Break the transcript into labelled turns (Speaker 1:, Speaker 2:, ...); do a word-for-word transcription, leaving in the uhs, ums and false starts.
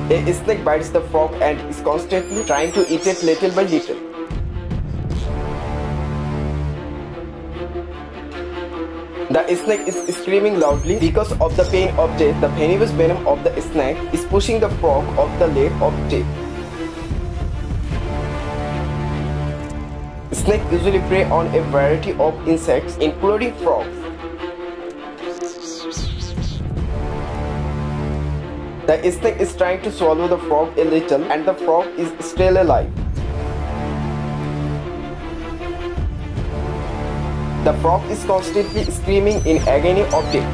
Speaker 1: A snake bites the frog and is constantly trying to eat it little by little. The snake is screaming loudly because of the pain of death. The venomous venom of the snake is pushing the frog off the leg of death. Snakes usually prey on a variety of insects, including frogs. The snake is trying to swallow the frog a little, and the frog is still alive. The frog is constantly screaming in agony of death.